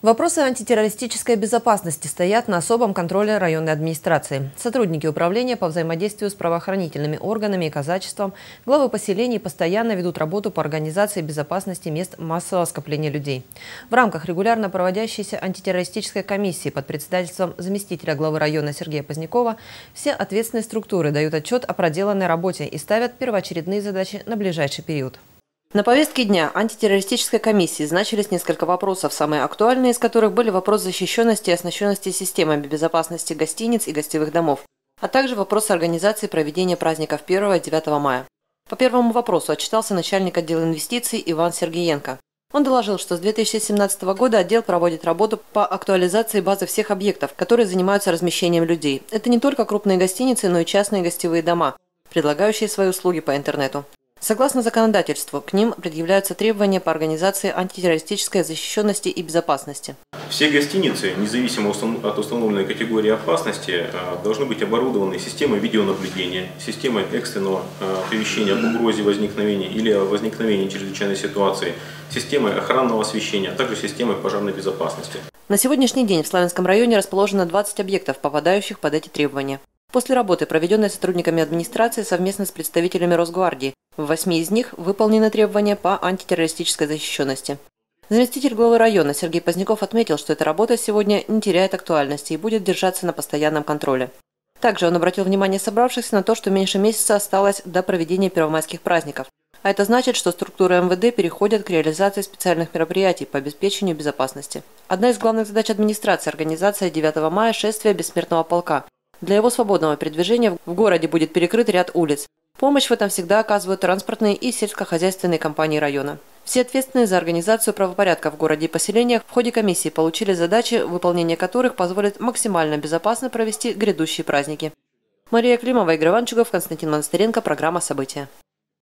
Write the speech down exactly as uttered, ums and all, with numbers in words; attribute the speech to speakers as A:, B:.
A: Вопросы антитеррористической безопасности стоят на особом контроле районной администрации. Сотрудники управления по взаимодействию с правоохранительными органами и казачеством, главы поселений постоянно ведут работу по организации безопасности мест массового скопления людей. В рамках регулярно проводящейся антитеррористической комиссии под председательством заместителя главы района Сергея Позднякова все ответственные структуры дают отчет о проделанной работе и ставят первоочередные задачи на ближайший период. На повестке дня антитеррористической комиссии значились несколько вопросов, самые актуальные из которых были вопрос защищенности и оснащенности системами безопасности гостиниц и гостевых домов, а также вопрос организации проведения праздников первого и девятого мая. По первому вопросу отчитался начальник отдела инвестиций Иван Сергеенко. Он доложил, что с две тысячи семнадцатого года отдел проводит работу по актуализации базы всех объектов, которые занимаются размещением людей. Это не только крупные гостиницы, но и частные гостевые дома, предлагающие свои услуги по интернету. Согласно законодательству, к ним предъявляются требования по организации антитеррористической защищенности и безопасности.
B: Все гостиницы, независимо от установленной категории опасности, должны быть оборудованы системой видеонаблюдения, системой экстренного оповещения об угрозе возникновения или о возникновении чрезвычайной ситуации, системой охранного освещения, а также системой пожарной безопасности.
A: На сегодняшний день в Славянском районе расположено двадцать объектов, попадающих под эти требования. После работы, проведенной сотрудниками администрации совместно с представителями Росгвардии, в восьми из них выполнены требования по антитеррористической защищенности. Заместитель главы района Сергей Поздняков отметил, что эта работа сегодня не теряет актуальности и будет держаться на постоянном контроле. Также он обратил внимание собравшихся на то, что меньше месяца осталось до проведения первомайских праздников. А это значит, что структуры эм вэ дэ переходят к реализации специальных мероприятий по обеспечению безопасности. Одна из главных задач администрации – организация девятого мая шествия Бессмертного полка. Для его свободного передвижения в городе будет перекрыт ряд улиц. Помощь в этом всегда оказывают транспортные и сельскохозяйственные компании района. Все ответственные за организацию правопорядка в городе и поселениях в ходе комиссии получили задачи, выполнение которых позволит максимально безопасно провести грядущие праздники. Мария Климова, Игорь Иванчугов, Константин Монастыренко, программа «События».